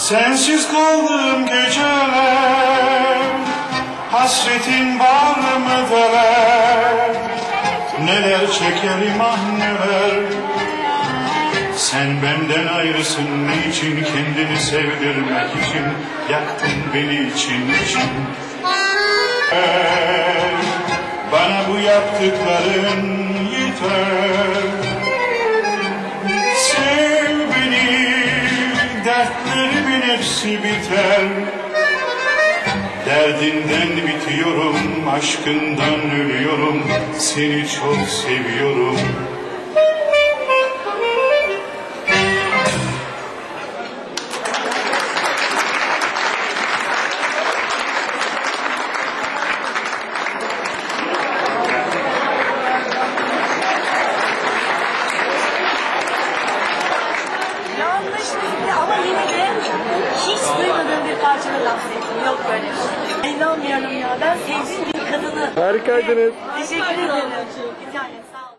Sensiz kaldığım geceler, hasretin var mı deler, neler çekerim ah neler. Sen benden ayrısın, niçin kendini sevdirmek için yaktın beni için. Bana bu yaptıkların yeter. Sev beni, dertlerimin hepsi biter. Derdinden bitiyorum, aşkından ölüyorum, seni çok seviyorum. Ama yine de hiç duymadığım bir parçada dans ettim. Yok böyle bir şey. İnanmıyorum ya. Ben sevdiğim bir kadını. Harikaydınız. Teşekkür ederim. Bir tane sağ ol.